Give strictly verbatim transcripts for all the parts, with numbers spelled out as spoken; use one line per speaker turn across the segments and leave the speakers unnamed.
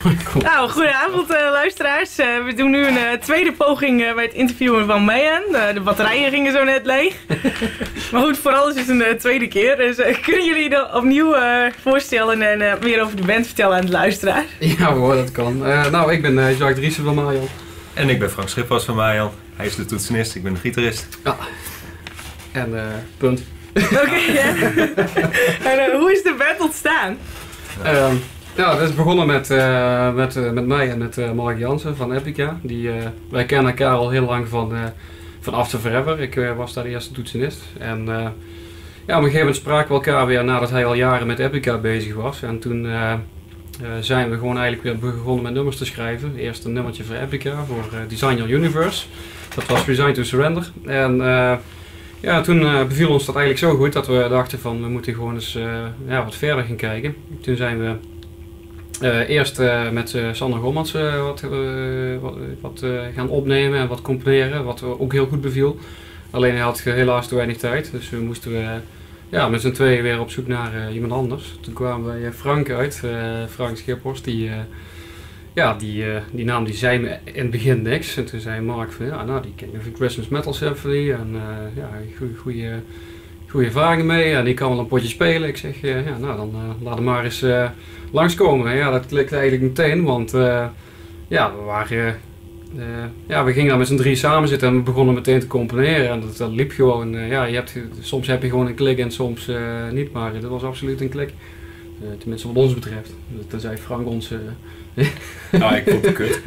Cool.
Nou, goedenavond uh, luisteraars. Uh, we doen nu een uh, tweede poging uh, bij het interviewen van Mayhem. Uh, de batterijen gingen zo net leeg. Maar goed, vooral is het een uh, tweede keer. Dus uh, kunnen jullie je opnieuw uh, voorstellen en uh, meer over de band vertellen aan de luisteraar?
Ja hoor, dat kan. Uh, nou, ik ben uh, Jacques Driessen van Mayhem.
En ik ben Frank Schippers van Mayhem. Hij is de toetsenist, ik ben de gitarist.
Ja. En uh, punt.
Oké, okay, ja. En uh, hoe is de band ontstaan?
Uh, ja, het is begonnen met, uh, met, uh, met mij en met uh, Mark Jansen van Epica. Die, uh, wij kennen elkaar al heel lang van, uh, van After Forever. Ik uh, was daar de eerste toetsenist. En uh, ja, op een gegeven moment spraken we elkaar weer nadat hij al jaren met Epica bezig was. En toen uh, uh, zijn we gewoon eigenlijk weer begonnen met nummers te schrijven. Eerst een nummertje voor Epica, voor uh, Design Your Universe. Dat was Resign to Surrender. En uh, ja, toen uh, beviel ons dat eigenlijk zo goed dat we dachten van we moeten gewoon eens uh, ja, wat verder gaan kijken. Toen zijn we uh, eerst uh, met uh, Sander Gommans uh, wat, uh, wat, wat uh, gaan opnemen en wat componeren, wat ook heel goed beviel. Alleen hij had helaas te weinig tijd, dus we moesten we, uh, ja, met z'n tweeën weer op zoek naar uh, iemand anders. Toen kwamen we uh, Frank uit, uh, Frank Schippers, die, uh, ja, die, uh, die naam die zei me in het begin niks. En toen zei Mark van ja, nou die ken je van Christmas Metal Symphony en uh, ja, goede goede ervaringen mee en die kan wel een potje spelen. Ik zeg uh, ja, nou dan uh, laat hem maar eens uh, langskomen. Ja, dat klikte eigenlijk meteen, want uh, ja, we waren, uh, uh, ja, we gingen daar met z'n drie samen zitten en we begonnen meteen te componeren en dat, dat liep gewoon. Uh, ja, je hebt, soms heb je gewoon een klik en soms uh, niet, maar dat was absoluut een klik. Uh, tenminste wat ons betreft. Toen zei Frank ons... Uh,
nou, ik vond het kut.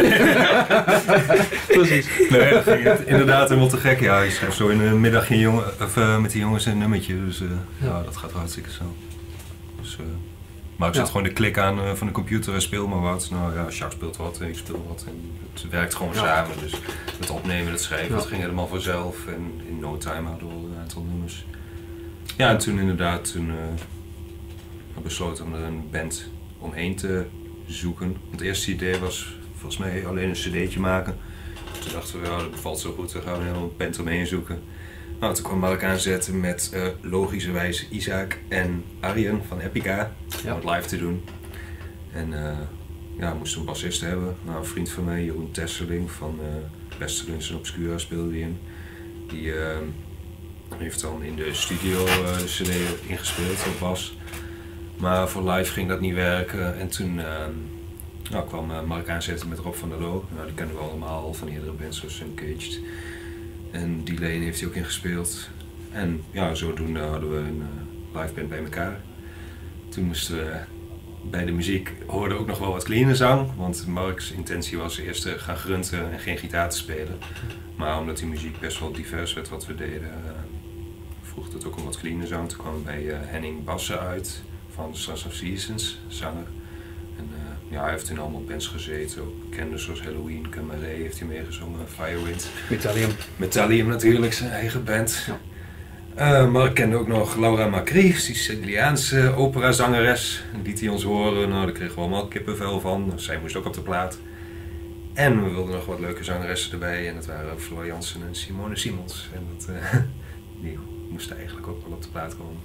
Precies.
Nee, dat ging het inderdaad helemaal te gek. Ja, je schrijft zo in een middagje jongen, of, uh, met die jongens een nummertje, dus uh, ja. ja, dat gaat hartstikke zo. Dus, uh, maar ik zet ja. gewoon de klik aan uh, van de computer en speel maar wat. Nou ja, Jacques speelt wat en ik speel wat en het werkt gewoon ja. samen. Dus het opnemen, het schrijven, ja. dat ging helemaal vanzelf en in no time hadden we al een aantal nummers. Ja, en toen inderdaad, toen uh, besloten om er een band omheen te zoeken. Want het eerste idee was volgens mij alleen een cd'tje maken. Toen dachten we, ja, dat bevalt zo goed, dan gaan we een hele band omheen zoeken. Nou, toen kwam Mark aanzetten met uh, logischerwijs Isaac en Arjen van Epica ja. om het live te doen. En uh, ja, we moesten een bassist hebben. Nou, een vriend van mij, Jeroen Tesseling van uh, Pestilence en Obscura speelde die in. Die uh, heeft dan in de studio uh, de cd ingespeeld op bas. Maar voor live ging dat niet werken en toen uh, nou, kwam uh, Mark aanzetten met Rob van der Loo. Nou, die kennen we allemaal al van eerdere bands zoals Uncaged. En die lane heeft hij ook ingespeeld. En ja, zodoende hadden we een uh, live band bij elkaar. Toen moesten we bij de muziek hoorden ook nog wel wat cleaner zang. Want Mark's intentie was eerst uh, gaan grunten en geen gitaar te spelen. Maar omdat die muziek best wel divers werd wat we deden, uh, vroeg het ook om wat cleaner zang. Toen kwam bij uh, Henning Bassen uit. Van Stars of Seasons, zanger. En uh, ja, hij heeft in allemaal bands gezeten, ook bekende zoals Halloween, Cabaret heeft hij meegezongen, Firewind.
Metallium.
Metallium natuurlijk, zijn eigen band. Ja. Uh, maar ik kende ook nog Laura Macri, die Siciliaanse operazangeres. Die liet hij ons horen, nou daar kregen we allemaal kippenvel van, zij moest ook op de plaat. En we wilden nog wat leuke zangeressen erbij en dat waren Floor Jansen en Simone Simons. En dat, uh, die moesten eigenlijk ook wel op de plaat komen.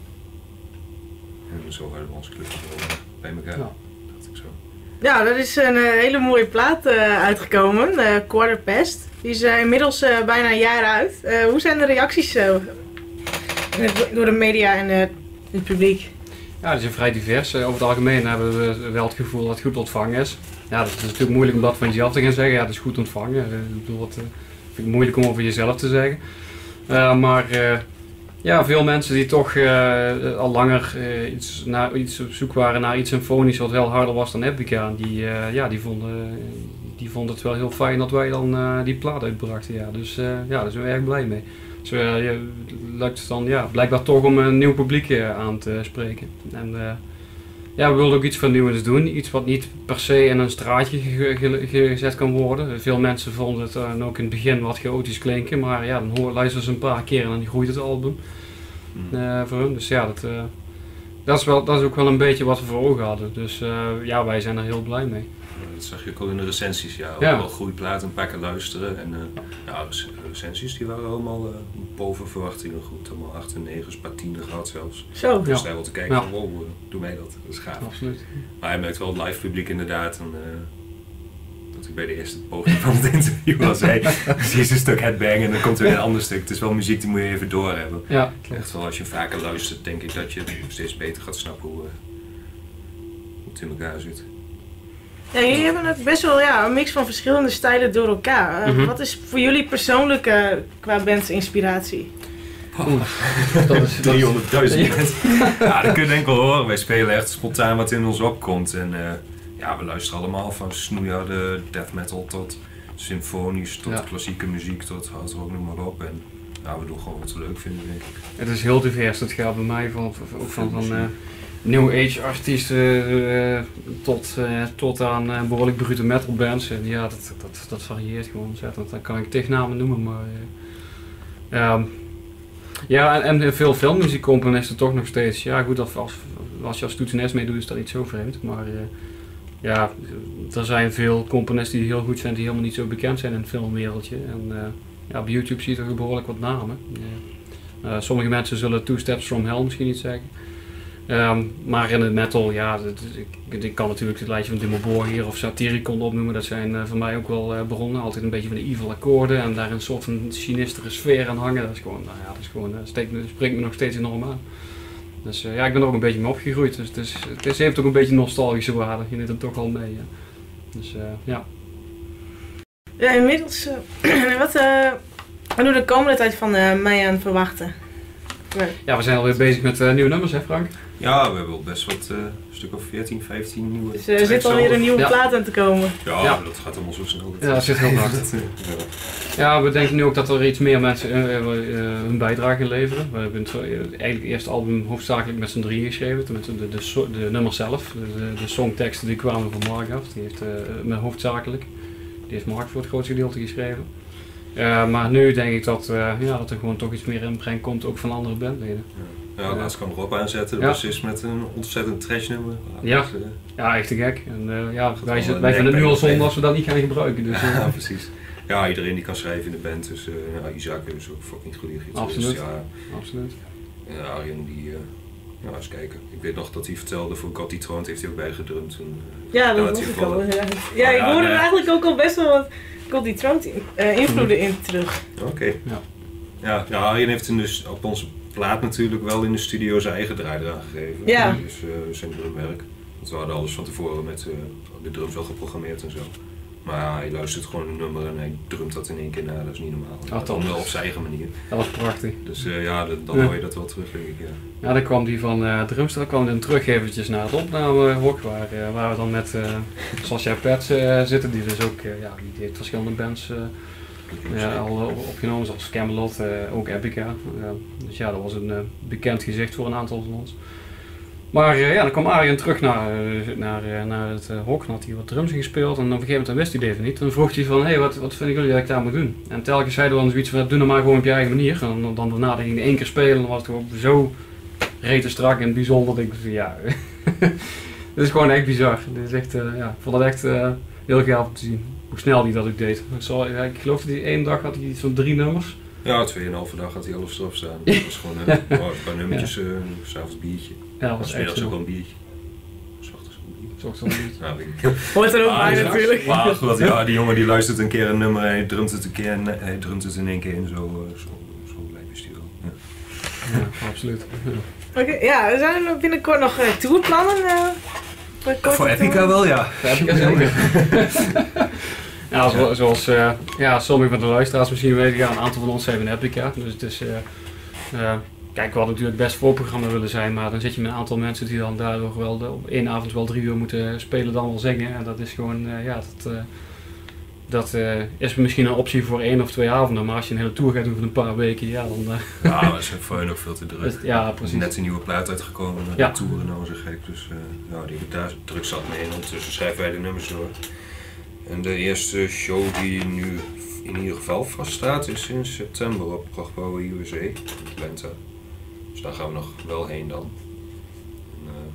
En zo hadden we ons clubje bij elkaar. Ja. Dat ik zo.
Ja, dat is een uh, hele mooie plaat uh, uitgekomen, uh, Quarter Past. Die is uh, inmiddels uh, bijna een jaar uit. Uh, hoe zijn de reacties uh, door de media en uh, het publiek?
Ja, die zijn vrij divers. Uh, over het algemeen hebben we wel het gevoel dat het goed ontvangen is. Ja, dat is natuurlijk moeilijk om dat van jezelf te gaan zeggen. Ja, het is goed ontvangen. Uh, ik bedoel, dat uh, vind ik moeilijk om over jezelf te zeggen. Uh, maar uh, ja, veel mensen die toch uh, al langer uh, iets, naar, iets op zoek waren naar iets symfonisch wat wel harder was dan Epica, die, uh, ja, die, vonden, die vonden het wel heel fijn dat wij dan uh, die plaat uitbrachten. Ja. Dus uh, ja, daar zijn we erg blij mee. Dus uh, ja, lukt het dan ja, blijkbaar toch om een nieuw publiek uh, aan te spreken. En, uh, ja, we wilden ook iets vernieuwends doen, iets wat niet per se in een straatje ge ge gezet kan worden. Veel mensen vonden het uh, ook in het begin wat chaotisch klinken, maar ja, dan hoor, luisteren ze een paar keer en dan groeit het album uh, voor hun. Dus ja, dat, uh, dat, is wel, dat is ook wel een beetje wat we voor ogen hadden. Dus uh, ja, wij zijn er heel blij mee.
Dat zag je ook al in de recensies, ja. Ook
Ja.
wel goede platen, een paar keer luisteren. En uh, ja, rec- recensies die waren allemaal uh, boven verwachtingen goed. Allemaal acht en negen, een paar tienen gehad zelfs.
Zo.
Dus
Ja.
daar wel te kijken
Ja.
van, wow, uh, doe mij dat. Dat is gaaf.
Absoluut.
Maar je merkt wel het live publiek inderdaad. En, uh, dat ik bij de eerste poging van het interview al zei. Zie je een stuk headbang en dan komt er weer een ander stuk. Het is wel muziek die moet je even doorhebben.
Ja,
Echt wel, als je vaker luistert, denk ik dat je steeds beter gaat snappen hoe, uh, hoe het in elkaar zit.
Ja, jullie hebben ook best wel ja, een mix van verschillende stijlen door elkaar. Uh,
Mhm.
Wat is voor jullie persoonlijk uh, qua bands inspiratie?
Oeh, dat is... dat is-
driehonderdduizend mensen. Ja, dat kun je denk ik wel horen. Wij spelen echt spontaan wat in ons opkomt. En uh, ja, we luisteren allemaal van snoeiharde death metal tot symfonisch, tot
Ja.
klassieke muziek, tot hard rock, noem maar op. En ja, we doen gewoon wat we leuk vinden, denk ik.
Het is heel divers, het gaat bij mij van, van, ook van, van uh, New Age artiesten uh, tot, uh, tot aan uh, behoorlijk brute metal bands. En ja, dat, dat, dat varieert gewoon ontzettend. Dan kan ik tegennamen noemen, maar... Uh, um, ja, en, en veel filmmuziekcomponisten toch nog steeds. Ja, goed, als, als, als je als toetsenist meedoet is dat niet zo vreemd. Maar uh, ja, er zijn veel componisten die heel goed zijn, die helemaal niet zo bekend zijn in het filmwereldje. En uh, ja, op YouTube zie je toch behoorlijk wat namen. Uh, uh, sommige mensen zullen Two Steps From Hell misschien niet zeggen. Um, maar in het metal, ja, dat, ik, ik kan natuurlijk het lijstje van Dimmu Borgir of Satyricon opnoemen. Dat zijn uh, voor mij ook wel uh, bronnen. Altijd een beetje van de evil akkoorden en daar een soort van sinistere sfeer aan hangen. Dat is gewoon, nou ja, dat is gewoon, uh, steekt me, spreekt me nog steeds enorm aan. Dus uh, ja, ik ben er ook een beetje mee opgegroeid. Dus het, is, het is, heeft ook een beetje nostalgische waarde. Je neemt het toch al mee. Ja. Dus uh, ja.
Ja, inmiddels, uh, wat uh, wat doen we de komende tijd van uh, mij aan verwachten? Ja.
Ja, we zijn alweer bezig met uh, nieuwe nummers, hè Frank?
Ja, we hebben al best wat, uh, een stuk of veertien, vijftien nieuwe
Dus er
tracks
zit alweer
al.
een nieuwe
Ja.
plaat aan te komen.
Ja,
Ja.
dat gaat allemaal zo snel.
Ja, dat zit heel hard.
Ja.
Ja, we denken nu ook dat er iets meer mensen uh, uh, hun bijdrage gaan leveren. We hebben het, uh, eigenlijk het eerste album hoofdzakelijk met z'n drieën geschreven. Tenminste, de, de, so de nummers zelf. De, de, de songteksten die kwamen van Mark af. Die heeft uh, met hoofdzakelijk. Die heeft Mark voor het grootste gedeelte geschreven. Uh, maar nu denk ik dat, uh, ja, dat er gewoon toch iets meer inbreng komt, ook van andere bandleden.
Ja, laatst kwam Rob aanzetten, de
Ja.
bassist met een ontzettend trashnummer.
Ja.
Dus, uh,
Ja, echt te gek. En uh, ja,
Gaat
wij,
wel
wij
een
vinden het nu
nekpijn
al zonde
opnemen.
als we dat niet gaan gebruiken. Dus, uh,
ja, precies. Ja, iedereen die kan schrijven in de band, dus uh, ja, Isaac is ook fucking goede gitarist.
Absoluut.
Ja,
absoluut.
en Arjen die, uh, ja, eens kijken. Ik weet nog dat hij vertelde voor God die troont heeft hij ook bijgedrumd. En, uh,
Ja, dat
relatief
was ik al.
wel.
Ja, ja ik
Ja,
hoorde
nee.
er eigenlijk ook al best wel wat Goldie Trump uh, invloeden in terug.
Oké. Okay.
Ja.
Ja, ja, Arjen heeft in dus op onze plaat natuurlijk wel in de studio zijn eigen draai eraan gegeven.
Ja.
Dus uh, zijn drumwerk. Want we hadden alles van tevoren met uh, de drums al geprogrammeerd en zo. Maar ja, hij luistert gewoon een nummer en hij drumt dat in één keer na, dat is niet normaal.
Ah,
Dat
toch.
dan wel op zijn eigen manier.
Dat was prachtig.
Dus uh, ja, dan, dan
Ja.
hoor je dat wel terug, denk ik. Ja.
Ja, dan kwam die van uh, Drumstel kwam dan terug eventjes naar het opnamehok waar, uh, waar we dan met uh, Sascha Pets uh, zitten, die dus ook, uh, ja, die heeft verschillende bands uh, ja, al uh, opgenomen, zoals Camelot, uh, ook Epica. Uh, dus ja, dat was een uh, bekend gezicht voor een aantal van ons. Maar uh, ja, dan kwam Arjen terug naar, uh, naar, uh, naar het uh, hok, dan had hij wat drums gespeeld en op een gegeven moment dan wist hij het even niet. Dan vroeg hij van, hé, hey, wat, wat vinden jullie dat ik daar moet doen? En telkens zeiden we dan zoiets van, doe nou maar gewoon op je eigen manier. En dan, dan daarna ging hij één keer spelen en dan was het gewoon zo rete strak en bijzonder dat ik van, ja, het is gewoon echt bizar. Het is echt, uh, ja, ik vond het echt uh, heel gaaf om te zien hoe snel hij dat ook deed. Zo, ja, ik geloof dat hij één dag had hij iets van drie nummers.
Ja, tweeënhalve dag had hij alles erop staan. Dat was gewoon uh, oh, een paar nummertjes, uh, s'avonds biertje.
Ja, dat
Dat
was
was
echt
middags ook
zo.
wel een biertje. S'ochtends ook een biertje.
Zocht zo niet.
Nou, weet ik niet.
Hoort er ook
Ah,
bij
ja.
natuurlijk.
Maar goed, ja, die jongen die luistert een keer een nummer en hij drumt het een keer en hij drumt het in één keer in. Zo, uh, zo, zo lijp is die wel. Ja.
Ja, absoluut. Ja.
Oké, ja, er zijn er binnenkort nog uh, tourplannen. Uh, voor korte
Voor Epica
termijn?
wel, ja.
Dat heb ik zeker. Ja, zo, zoals uh, ja, sommige van de luisteraars misschien weten, ja, een aantal van ons zijn in Epica. Dus het is, uh, uh, kijk, we hadden natuurlijk best voorprogramma willen zijn, maar dan zit je met een aantal mensen die dan daardoor wel de, op één avond wel drie uur moeten spelen, dan wel zingen. En dat is gewoon, uh, ja, dat, uh, dat uh, is misschien een optie voor één of twee avonden, maar als je een hele tour gaat doen van een paar weken, ja, dan... Uh,
Ja, dat is voor hun ook veel te druk.
is- ja,
Er is
precies.
net een nieuwe plaat uitgekomen, uh,
Ja.
de toeren nou zo gek. Dus uh, ja, die hebben daar druk zat mee en ondertussen schrijven wij de nummers door. En de eerste show die nu in ieder geval vaststaat is in september op Prachtbouw U S A in Atlanta. Dus daar gaan we nog wel heen dan. En, uh,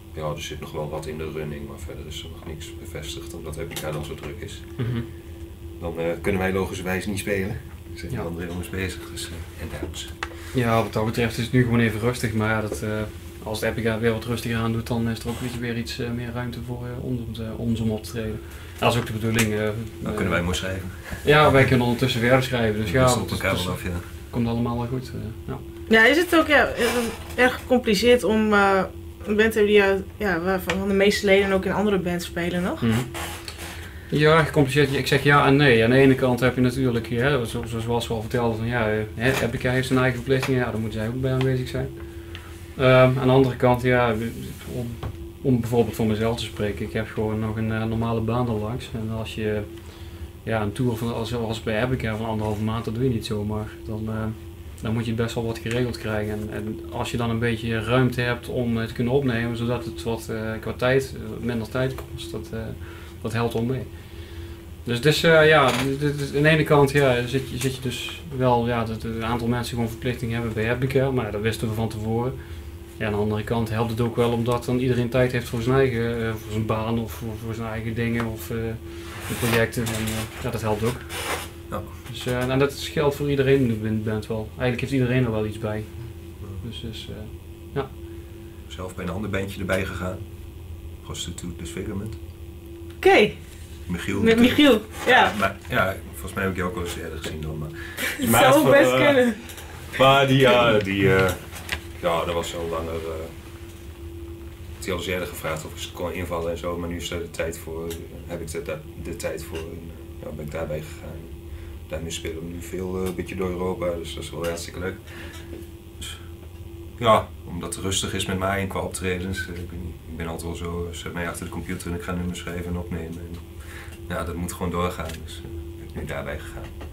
ja, er zit nog wel wat in de running, maar verder is er nog niks bevestigd omdat Epica dan zo druk is.
Mm-hmm.
Dan uh, kunnen wij logischerwijs niet spelen. Er zijn
Ja.
andere jongens bezig, dus uh, en daarom.
Ja, wat dat betreft is het nu gewoon even rustig, maar ja, dat, uh, als de Epica weer wat rustiger aan doet, dan is er ook weer iets uh, meer ruimte voor uh, ons, uh, ons om op te treden. Dat is ook de bedoeling. Uh,
Dan kunnen wij mooi schrijven.
Ja, wij kunnen ondertussen weer schrijven, dus
We
ja,
wisselen
het, is-
elkaar
het
wel af, ja.
komt allemaal wel goed. Uh, ja.
Ja, is het ook ja, erg gecompliceerd om uh, een band te hebben die uh, ja, waarvan de meeste leden ook in andere bands spelen nog?
Mhm. Ja, gecompliceerd. Ik zeg ja en nee. Aan de ene kant heb je natuurlijk, hè, zo- zoals we al vertelden, van ja, hè, Epica heeft zijn eigen verplichtingen, ja, daar moeten zij ook bij aanwezig zijn. Um, aan de andere kant, ja, om, om bijvoorbeeld voor mezelf te spreken, ik heb gewoon nog een uh, normale baan erlangs. En als je ja, een tour van, zoals bij Epica van anderhalve maand, dat doe je niet zomaar. Dan, uh, dan moet je best wel wat geregeld krijgen. En, en als je dan een beetje ruimte hebt om uh, te kunnen opnemen, zodat het wat uh, qua tijd, uh, minder tijd kost, dat, uh, dat helpt wel mee. Dus, dus uh, ja, dit, dit, aan de ene kant ja, zit, je, zit je dus wel, ja, dat een aantal mensen gewoon verplichting hebben bij Epica, maar dat wisten we van tevoren. Ja, aan de andere kant helpt het ook wel omdat dan iedereen tijd heeft voor zijn eigen, uh, voor zijn baan of voor, voor zijn eigen dingen of uh, de projecten. En, uh, ja, dat helpt ook.
Ja.
Dus, uh, en dat geldt voor iedereen in de band wel. Eigenlijk heeft iedereen er wel iets bij. Dus, dus uh, ja.
Zelf bij een ander bandje erbij gegaan. Prostitute Disfigurement.
Oké, okay.
Michiel.
Met Michiel, ja.
Maar, ja, volgens mij heb ik jou ook wel eens eerder gezien dan. Maar,
Het
maar
zou
voor,
best
uh,
kunnen.
Maar die, ja, die, uh, ja, dat was zo langer. Uh, die had eens eerder gevraagd of ik ze kon invallen en zo, maar nu is er de tijd voor, uh, heb ik de, de, de tijd voor en uh, ja, ben ik daarbij gegaan. Daarmee spelen we nu veel uh, een beetje door Europa, dus dat is wel hartstikke leuk. Dus, ja, omdat het rustig is met mij en qua optredens. Uh, ik, ben, ik ben altijd wel zo, uh, zet mij achter de computer en ik ga nummers schrijven en opnemen. En, ja, dat moet gewoon doorgaan, dus uh, ben ik nu daarbij gegaan.